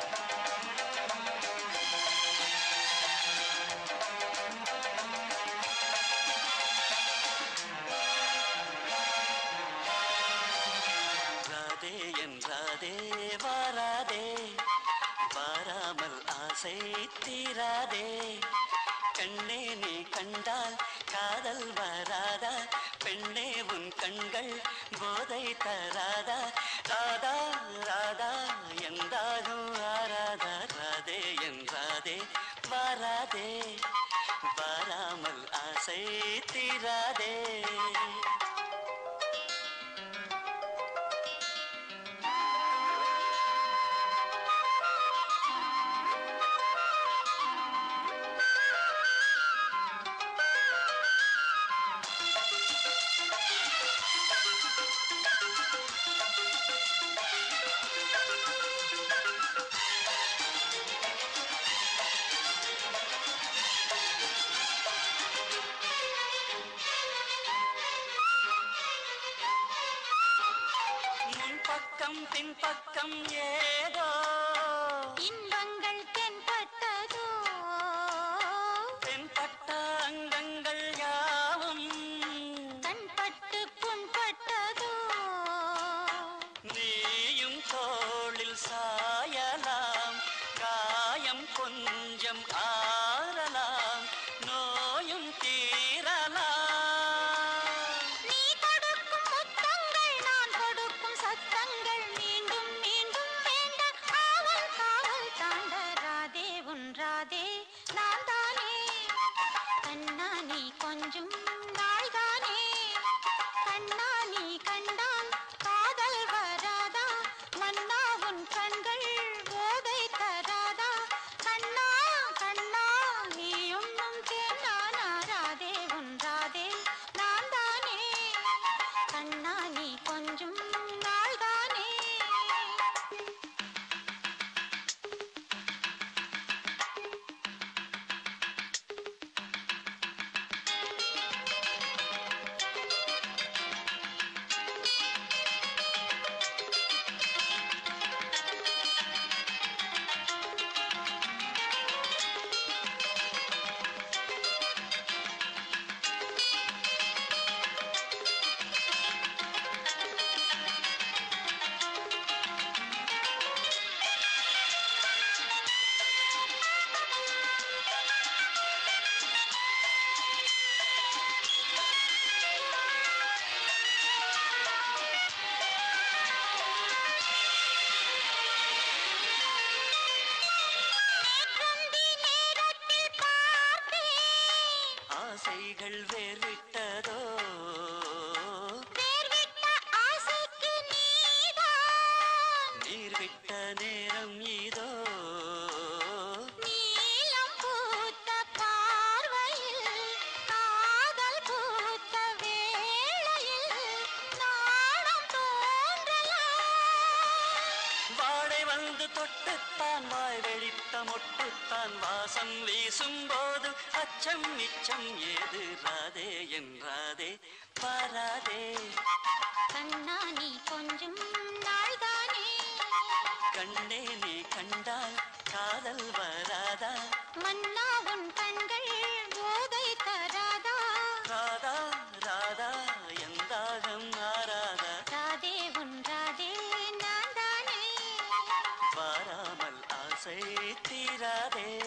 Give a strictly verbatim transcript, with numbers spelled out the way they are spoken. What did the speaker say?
தீராதே கண்ணே நீ கண்டால் காதல் வராதா பெண்ணே உன் கண்கள் போதை தராதா ராதா ராதா எந்தாகும் ஆராதா ராதே என்றாதே வாராதே வாராமல் ஆசை தீராதே பின்பக்கம் ஏதோ இன்பங்கள் தென்பட்டதோ தென்பட்ட அங்கங்கள் யாவும் கண்பட்டு புண்பட்டதோ நீயும் தோளில் சாயலாம் காயம் கொஞ்சம் ஆறலாம் நோயும் தீரலாம் ராதே நான் தானே கண்ணா நீ கொஞ்சம் நாள் தானே கண்ணா நீ கண்டால் காதல் வராதா மன்னா உன் கண்கள் போதை தராதா கண்ணா கண்ணா நீ உண்ணும் தேனானா ராதே உன் ராதே நான் தானே கண்ணா நீ கொஞ்சம் நாள் தானே ஆசைகள் வேர்விட்டதோ வேர்விட்ட ஆசைக்கு நீதான் நீர்விட்ட நேரம் இதோ நீலம் பூத்த பார்வையில் காதல் பூத்த வேளையில் நாணம் தோன்றலாம் வாடை வந்து தொட்டுத்தான் வாய் வெடித்த மொட்டுத்தான் வாசம் வீசும் போது அச்சம் நிச்சம் ஏது ராதே என்றாதே பாராதே கண்ணா நீ கொஞ்சம் நாள் தானே கண்ணே நீ கண்டால் காதல் வராதா மன்னா உன் கண்கள் போதை தராதா ராதா ராதா எந்தாகம் ஆராதா ராதே உன் ராதே நான் தானே வாராமல் ஆசை தீராதே